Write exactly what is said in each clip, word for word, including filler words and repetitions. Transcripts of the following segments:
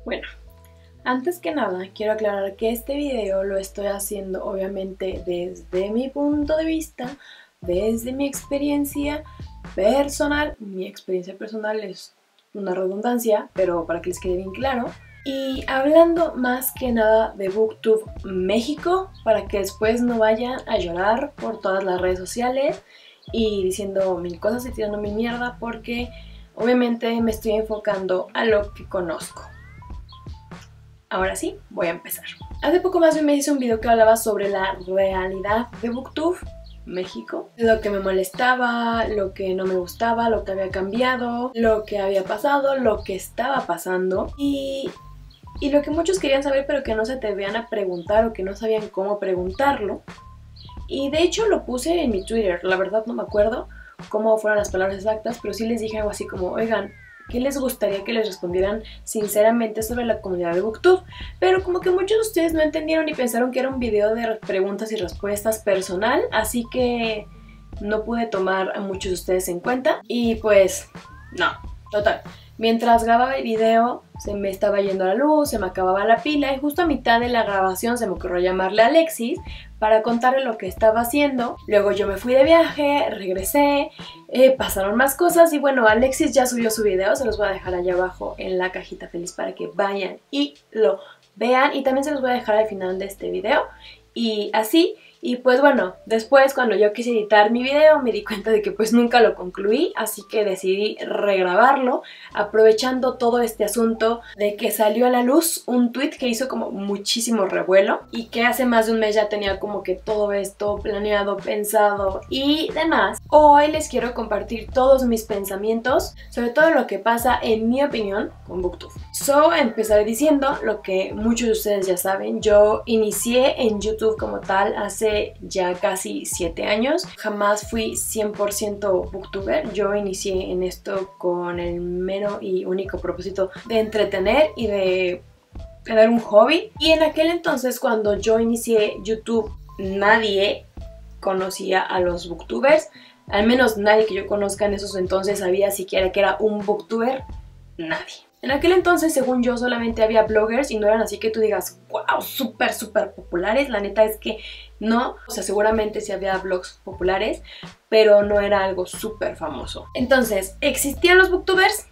Bueno, antes que nada quiero aclarar que este video lo estoy haciendo obviamente desde mi punto de vista, desde mi experiencia personal. Mi experiencia personal es una redundancia, pero para que les quede bien claro. Y hablando más que nada de BookTube México, para que después no vayan a llorar por todas las redes sociales y diciendo mil cosas y tirando mi mierda, porque obviamente me estoy enfocando a lo que conozco. Ahora sí, voy a empezar. Hace poco más de un mes hice un video que hablaba sobre la realidad de BookTube México, lo que me molestaba, lo que no me gustaba, lo que había cambiado, lo que había pasado, lo que estaba pasando y, y lo que muchos querían saber pero que no se atrevían a preguntar o que no sabían cómo preguntarlo. Y de hecho lo puse en mi Twitter, la verdad no me acuerdo cómo fueron las palabras exactas, pero sí les dije algo así como, oigan, ¿qué les gustaría que les respondieran sinceramente sobre la comunidad de BookTube? Pero como que muchos de ustedes no entendieron y pensaron que era un video de preguntas y respuestas personal, así que no pude tomar a muchos de ustedes en cuenta. Y pues, no, total. Mientras grababa el video se me estaba yendo la luz, se me acababa la pila y justo a mitad de la grabación se me ocurrió llamarle a Alexis para contarle lo que estaba haciendo. Luego yo me fui de viaje, regresé, eh, pasaron más cosas y bueno, Alexis ya subió su video, se los voy a dejar allá abajo en la cajita feliz para que vayan y lo vean y también se los voy a dejar al final de este video y así. Y pues bueno, después cuando yo quise editar mi video me di cuenta de que pues nunca lo concluí, así que decidí regrabarlo, aprovechando todo este asunto de que salió a la luz un tweet que hizo como muchísimo revuelo y que hace más de un mes ya tenía como que todo esto planeado, pensado y demás. Hoy les quiero compartir todos mis pensamientos sobre todo lo que pasa en mi opinión con BookTube. So, empezaré diciendo lo que muchos de ustedes ya saben, yo inicié en YouTube como tal hace ya casi siete años. Jamás fui cien por ciento booktuber. Yo inicié en esto con el mero y único propósito de entretener y de tener un hobby. Y en aquel entonces cuando yo inicié YouTube nadie conocía a los booktubers. Al menos nadie que yo conozca en esos entonces sabía siquiera que era un booktuber. Nadie. En aquel entonces, según yo, solamente había bloggers y no eran así que tú digas, wow, súper, súper populares. La neta es que no. O sea, seguramente sí había blogs populares, pero no era algo súper famoso. Entonces, ¿existían los booktubers?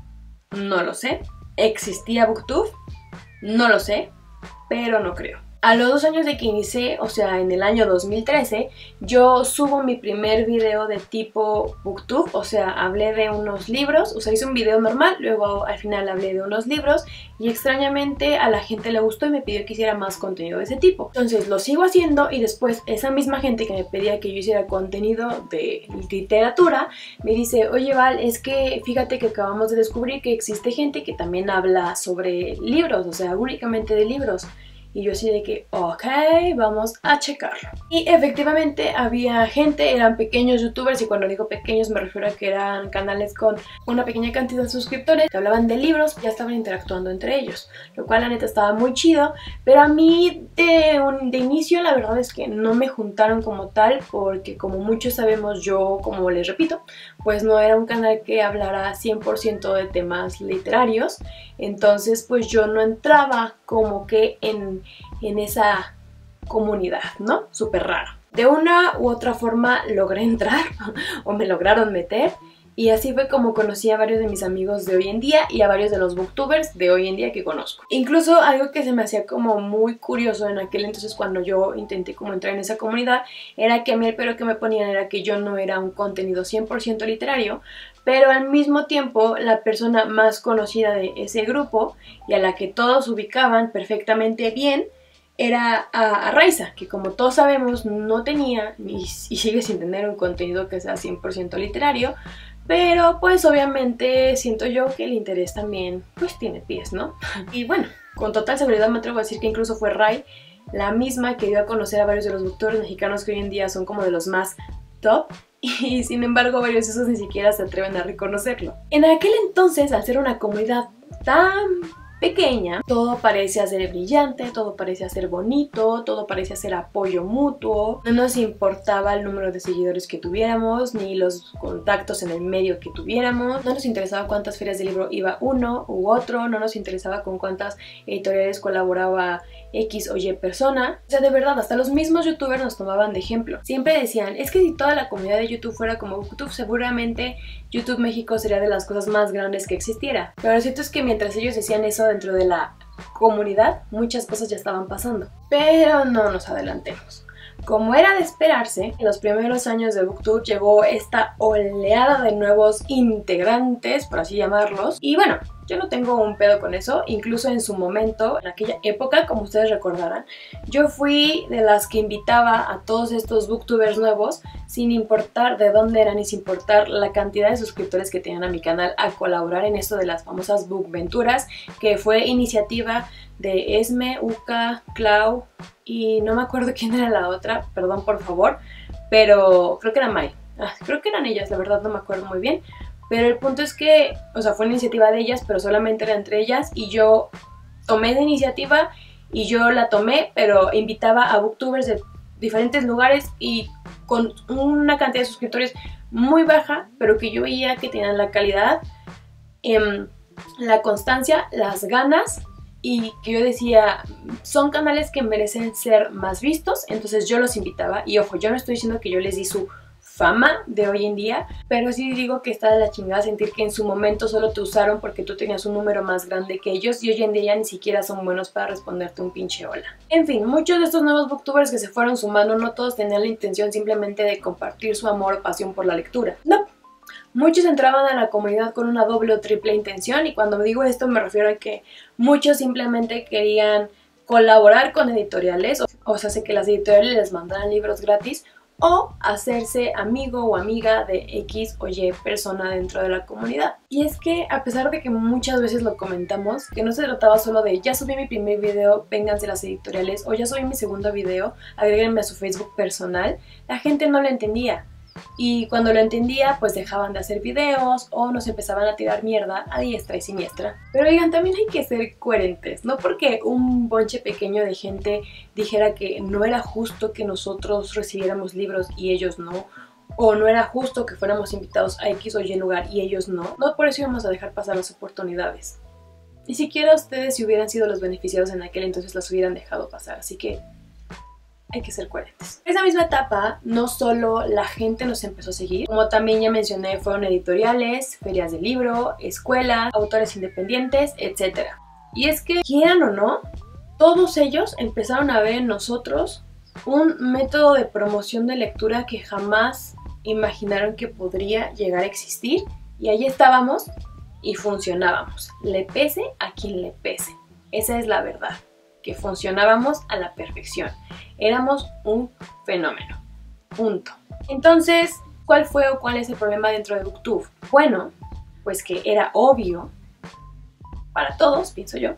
No lo sé. ¿Existía BookTube? No lo sé, pero no creo. A los dos años de que inicié, o sea en el año dos mil trece, yo subo mi primer video de tipo BookTube, o sea hablé de unos libros, o sea hice un video normal, luego al final hablé de unos libros y extrañamente a la gente le gustó y me pidió que hiciera más contenido de ese tipo. Entonces lo sigo haciendo y después esa misma gente que me pedía que yo hiciera contenido de literatura me dice, oye Val, es que fíjate que acabamos de descubrir que existe gente que también habla sobre libros, o sea únicamente de libros. Y yo así de que, ok, vamos a checarlo. Y efectivamente había gente, eran pequeños youtubers y cuando digo pequeños me refiero a que eran canales con una pequeña cantidad de suscriptores que hablaban de libros, ya estaban interactuando entre ellos, lo cual la neta estaba muy chido, pero a mí de, un, de inicio la verdad es que no me juntaron como tal porque como muchos sabemos yo, como les repito, pues no era un canal que hablara cien por ciento de temas literarios, entonces pues yo no entraba como que en en esa comunidad, ¿no? Súper raro. De una u otra forma logré entrar o me lograron meter y así fue como conocí a varios de mis amigos de hoy en día y a varios de los booktubers de hoy en día que conozco. Incluso algo que se me hacía como muy curioso en aquel entonces cuando yo intenté como entrar en esa comunidad era que a mí el pero que me ponían era que yo no era un contenido cien por ciento literario, pero al mismo tiempo la persona más conocida de ese grupo y a la que todos ubicaban perfectamente bien era a, a Raiza, que como todos sabemos no tenía y, y sigue sin tener un contenido que sea cien por ciento literario, pero pues obviamente siento yo que el interés también pues tiene pies, ¿no? Y bueno, con total seguridad me atrevo a decir que incluso fue Rai la misma que dio a conocer a varios de los booktubers mexicanos que hoy en día son como de los más top y sin embargo varios de esos ni siquiera se atreven a reconocerlo. En aquel entonces, al ser una comunidad tan pequeña, pequeña, todo parecía ser brillante, todo parecía ser bonito, todo parecía ser apoyo mutuo. No nos importaba el número de seguidores que tuviéramos, ni los contactos en el medio que tuviéramos. No nos interesaba cuántas ferias de libro iba uno u otro, no nos interesaba con cuántas editoriales colaboraba X o Y persona. O sea, de verdad, hasta los mismos youtubers nos tomaban de ejemplo. Siempre decían, es que si toda la comunidad de YouTube fuera como BookTube, seguramente YouTube México sería de las cosas más grandes que existiera. Pero lo cierto es que mientras ellos decían eso dentro de la comunidad, muchas cosas ya estaban pasando. Pero no nos adelantemos. Como era de esperarse, en los primeros años de BookTube llegó esta oleada de nuevos integrantes, por así llamarlos. Y bueno, yo no tengo un pedo con eso. Incluso en su momento, en aquella época, como ustedes recordarán, yo fui de las que invitaba a todos estos booktubers nuevos, sin importar de dónde eran y sin importar la cantidad de suscriptores que tenían a mi canal, a colaborar en esto de las famosas bookventuras, que fue iniciativa de Esme, Uka, Clau y no me acuerdo quién era la otra, perdón por favor, pero creo que era Mai. Ah, creo que eran ellas, la verdad no me acuerdo muy bien. Pero el punto es que, o sea, fue iniciativa de ellas, pero solamente era entre ellas y yo tomé esa iniciativa y yo la tomé, pero invitaba a booktubers de diferentes lugares y con una cantidad de suscriptores muy baja, pero que yo veía que tenían la calidad, eh, la constancia, las ganas y que yo decía, son canales que merecen ser más vistos, entonces yo los invitaba. Y ojo, yo no estoy diciendo que yo les di su fama de hoy en día, pero sí digo que está de la chingada sentir que en su momento solo te usaron porque tú tenías un número más grande que ellos y hoy en día ni siquiera son buenos para responderte un pinche hola. En fin, muchos de estos nuevos booktubers que se fueron sumando, no todos tenían la intención simplemente de compartir su amor o pasión por la lectura. No, muchos entraban a la comunidad con una doble o triple intención, y cuando digo esto me refiero a que muchos simplemente querían colaborar con editoriales, o sea, sé que las editoriales les mandaran libros gratis, o hacerse amigo o amiga de X o Y persona dentro de la comunidad. Y es que a pesar de que muchas veces lo comentamos, que no se trataba solo de ya subí mi primer video, vénganse las editoriales, o ya subí mi segundo video, agréguenme a su Facebook personal, la gente no lo entendía. Y cuando lo entendía, pues dejaban de hacer videos o nos empezaban a tirar mierda a diestra y siniestra. Pero oigan, también hay que ser coherentes, no porque un bonche pequeño de gente dijera que no era justo que nosotros recibiéramos libros y ellos no, o no era justo que fuéramos invitados a X o Y lugar y ellos no, no por eso íbamos a dejar pasar las oportunidades. Ni siquiera ustedes, si hubieran sido los beneficiados en aquel entonces, las hubieran dejado pasar, así que hay que ser coherentes. En esa misma etapa, no solo la gente nos empezó a seguir, como también ya mencioné, fueron editoriales, ferias de libro, escuelas, autores independientes, etcétera. Y es que, quieran o no, todos ellos empezaron a ver en nosotros un método de promoción de lectura que jamás imaginaron que podría llegar a existir, y ahí estábamos y funcionábamos, le pese a quien le pese. Esa es la verdad, que funcionábamos a la perfección. Éramos un fenómeno. Punto. Entonces, ¿cuál fue o cuál es el problema dentro de BookTube? Bueno, pues que era obvio para todos, pienso yo,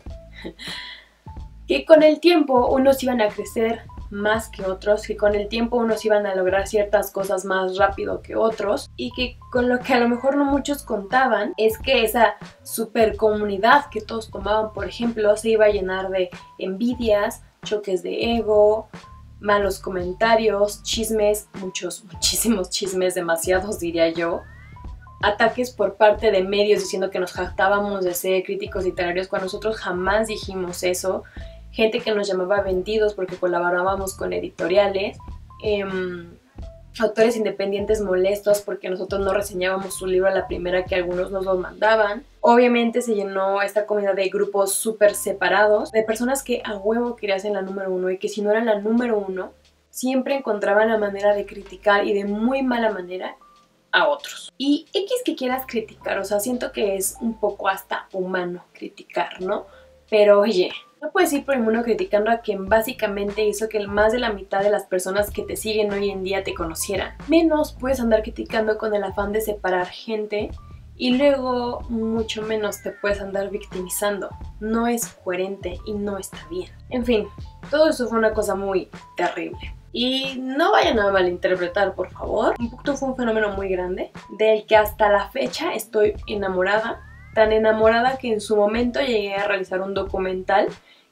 que con el tiempo unos iban a crecer más que otros, que con el tiempo unos iban a lograr ciertas cosas más rápido que otros, y que con lo que a lo mejor no muchos contaban es que esa super comunidad que todos tomaban, por ejemplo, se iba a llenar de envidias, choques de ego, malos comentarios, chismes, muchos, muchísimos chismes, demasiados diría yo, ataques por parte de medios diciendo que nos jactábamos de ser críticos literarios cuando nosotros jamás dijimos eso, gente que nos llamaba vendidos porque colaborábamos con editoriales, eh, autores independientes molestos porque nosotros no reseñábamos su libro a la primera que algunos nos lo mandaban. Obviamente se llenó esta comunidad de grupos súper separados, de personas que a huevo querían ser la número uno y que si no eran la número uno, siempre encontraban la manera de criticar y de muy mala manera a otros. Y X que quieras criticar, o sea, siento que es un poco hasta humano criticar, ¿no? Pero oye, no puedes ir por el mundo criticando a quien básicamente hizo que más de la mitad de las personas que te siguen hoy en día te conocieran. Menos puedes andar criticando con el afán de separar gente y luego mucho menos te puedes andar victimizando. No es coherente y no está bien. En fin, todo eso fue una cosa muy terrible. Y no vayan a malinterpretar, por favor. BookTube fue un fenómeno muy grande, del que hasta la fecha estoy enamorada. tan enamorada que en su momento llegué a realizar un documental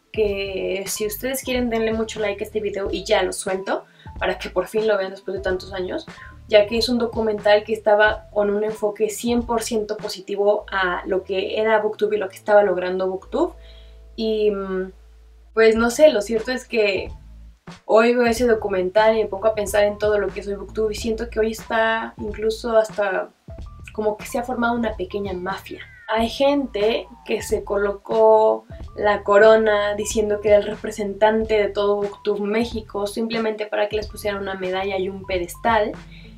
que si ustedes quieren denle mucho like a este video y ya lo suelto para que por fin lo vean después de tantos años, ya que es un documental que estaba con un enfoque cien por ciento positivo a lo que era BookTube y lo que estaba logrando BookTube. Y pues no sé, lo cierto es que hoy veo ese documental y me pongo a pensar en todo lo que soy BookTube y siento que hoy está incluso hasta como que se ha formado una pequeña mafia. Hay gente que se colocó la corona diciendo que era el representante de todo BookTube México simplemente para que les pusieran una medalla y un pedestal,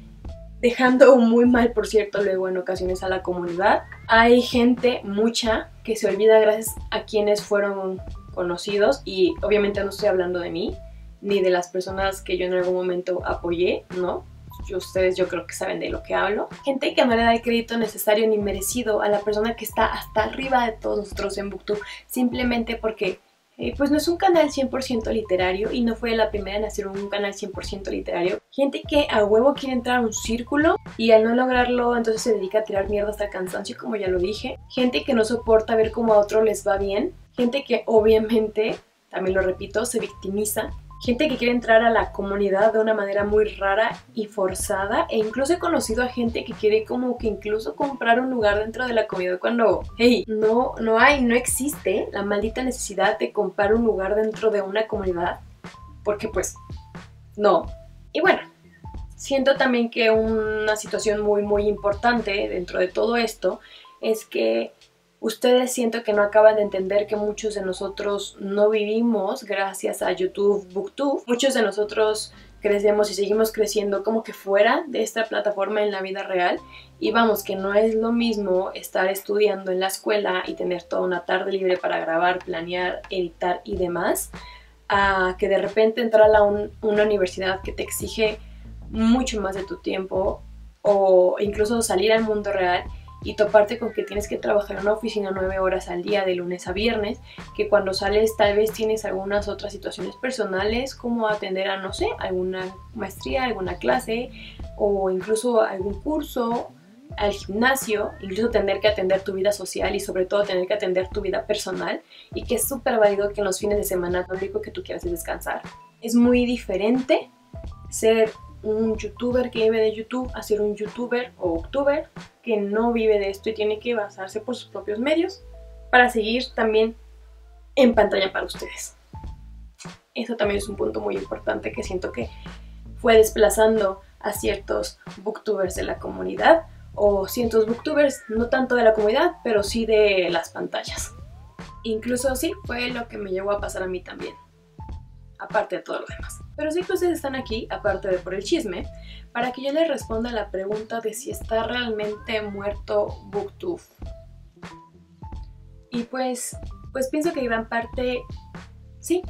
dejando muy mal, por cierto, luego en ocasiones a la comunidad. Hay gente, mucha, que se olvida gracias a quienes fueron conocidos y obviamente no estoy hablando de mí ni de las personas que yo en algún momento apoyé, ¿no? Ustedes yo creo que saben de lo que hablo. Gente que no le da el crédito necesario ni merecido a la persona que está hasta arriba de todos nosotros en BookTube, simplemente porque eh, pues no es un canal cien por ciento literario y no fue la primera en hacer un canal cien por ciento literario. Gente que a huevo quiere entrar a un círculo y al no lograrlo entonces se dedica a tirar mierda hasta el cansancio, como ya lo dije. Gente que no soporta ver cómo a otro les va bien. Gente que obviamente, también lo repito, se victimiza. Gente que quiere entrar a la comunidad de una manera muy rara y forzada, e incluso he conocido a gente que quiere como que incluso comprar un lugar dentro de la comunidad cuando, hey, no, no hay, no existe la maldita necesidad de comprar un lugar dentro de una comunidad, porque pues, no. Y bueno, siento también que una situación muy muy importante dentro de todo esto es que ustedes siento que no acaban de entender que muchos de nosotros no vivimos gracias a YouTube, BookTube. Muchos de nosotros crecemos y seguimos creciendo como que fuera de esta plataforma en la vida real. Y vamos, que no es lo mismo estar estudiando en la escuela y tener toda una tarde libre para grabar, planear, editar y demás, a que de repente entrar a un, una universidad que te exige mucho más de tu tiempo o incluso salir al mundo real y toparte con que tienes que trabajar en una oficina nueve horas al día de lunes a viernes, que cuando sales tal vez tienes algunas otras situaciones personales como atender a, no sé, alguna maestría, alguna clase o incluso algún curso, al gimnasio, incluso tener que atender tu vida social y sobre todo tener que atender tu vida personal, y que es súper válido que en los fines de semana lo único que tú quieras es descansar. Es muy diferente ser un youtuber que vive de YouTube a ser un youtuber o booktuber que no vive de esto y tiene que basarse por sus propios medios para seguir también en pantalla para ustedes. Eso también es un punto muy importante que siento que fue desplazando a ciertos booktubers de la comunidad o ciertos booktubers, no tanto de la comunidad, pero sí de las pantallas. Incluso sí, fue lo que me llevó a pasar a mí también, aparte de todo lo demás. Pero sí que ustedes están aquí, aparte de por el chisme, para que yo les responda la pregunta de si está realmente muerto BookTube. Y pues, pues pienso que gran parte sí.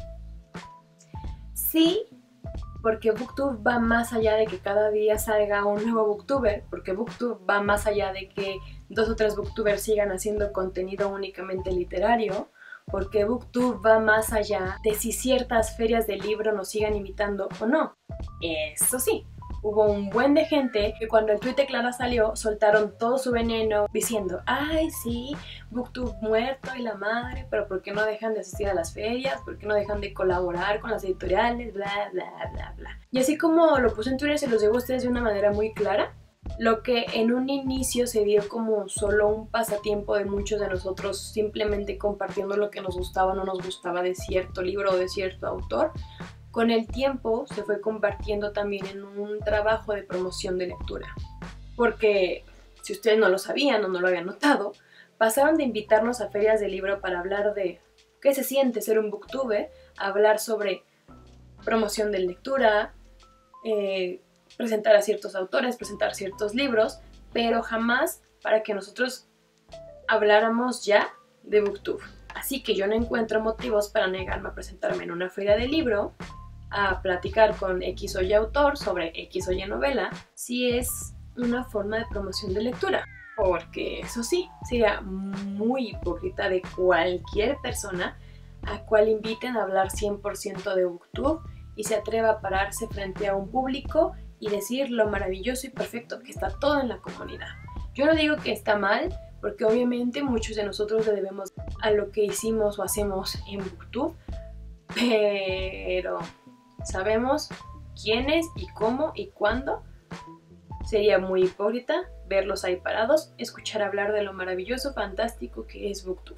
Sí, porque BookTube va más allá de que cada día salga un nuevo booktuber, porque BookTube va más allá de que dos o tres booktubers sigan haciendo contenido únicamente literario, porque BookTube va más allá de si ciertas ferias de libro nos sigan invitando o no. Eso sí, hubo un buen de gente que cuando el tweet de Clara salió soltaron todo su veneno diciendo, ay sí, BookTube muerto y la madre, pero ¿por qué no dejan de asistir a las ferias? ¿Por qué no dejan de colaborar con las editoriales? Bla, bla, bla, bla. Y así como lo puse en Twitter, se los digo a ustedes de una manera muy clara. Lo que en un inicio se vio como solo un pasatiempo de muchos de nosotros simplemente compartiendo lo que nos gustaba o no nos gustaba de cierto libro o de cierto autor, con el tiempo se fue convirtiendo también en un trabajo de promoción de lectura. Porque, si ustedes no lo sabían o no lo habían notado, pasaron de invitarnos a ferias de libro para hablar de qué se siente ser un booktuber, a hablar sobre promoción de lectura, eh, presentar a ciertos autores, presentar ciertos libros, pero jamás para que nosotros habláramos ya de BookTube. Así que yo no encuentro motivos para negarme a presentarme en una feria de libro, a platicar con X o Y autor sobre X o Y novela, si es una forma de promoción de lectura. Porque eso sí, sería muy hipócrita de cualquier persona a cual inviten a hablar cien por ciento de BookTube y se atreva a pararse frente a un público y decir lo maravilloso y perfecto que está todo en la comunidad. Yo no digo que está mal, porque obviamente muchos de nosotros le debemos a lo que hicimos o hacemos en Booktube, pero sabemos quiénes y cómo y cuándo. Sería muy hipócrita verlos ahí parados, escuchar hablar de lo maravilloso, fantástico que es Booktube.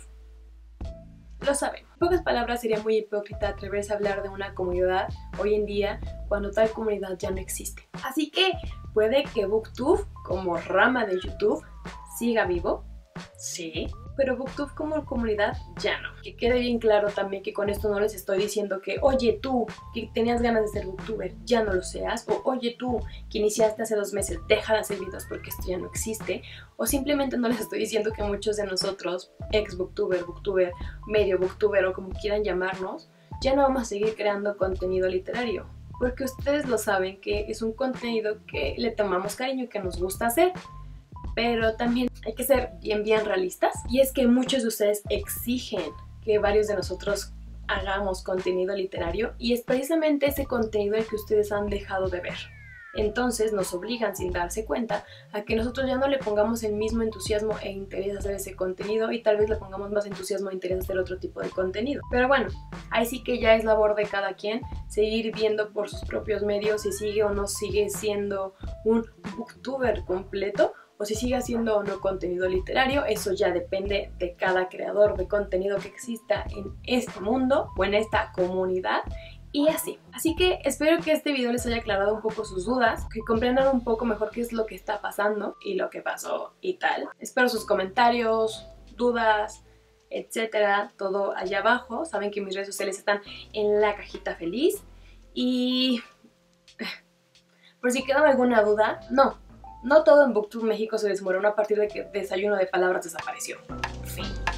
Lo sabemos. En pocas palabras, sería muy hipócrita atreverse a hablar de una comunidad hoy en día cuando tal comunidad ya no existe. Así que puede que Booktube, como rama de YouTube, siga vivo, sí, pero Booktube como comunidad ya no. Que quede bien claro también que con esto no les estoy diciendo que oye tú, que tenías ganas de ser booktuber, ya no lo seas, o oye tú, que iniciaste hace dos meses, deja de hacer videos porque esto ya no existe, o simplemente no les estoy diciendo que muchos de nosotros, ex booktuber, booktuber, medio booktuber o como quieran llamarnos, ya no vamos a seguir creando contenido literario, porque ustedes lo saben que es un contenido que le tomamos cariño y que nos gusta hacer. Pero también hay que ser bien bien realistas, y es que muchos de ustedes exigen que varios de nosotros hagamos contenido literario y es precisamente ese contenido el que ustedes han dejado de ver. Entonces nos obligan sin darse cuenta a que nosotros ya no le pongamos el mismo entusiasmo e interés a hacer ese contenido y tal vez le pongamos más entusiasmo e interés a hacer otro tipo de contenido. Pero bueno, ahí sí que ya es labor de cada quien seguir viendo por sus propios medios si sigue o no sigue siendo un booktuber completo, o si sigue haciendo o no contenido literario. Eso ya depende de cada creador de contenido que exista en este mundo o en esta comunidad y así. Así que espero que este video les haya aclarado un poco sus dudas, que comprendan un poco mejor qué es lo que está pasando y lo que pasó y tal. Espero sus comentarios, dudas, etcétera, todo allá abajo. Saben que mis redes sociales están en la cajita feliz y por si queda alguna duda, no. No todo en Booktube México se desmoronó a partir de que Desayuno de Palabras desapareció. Fin.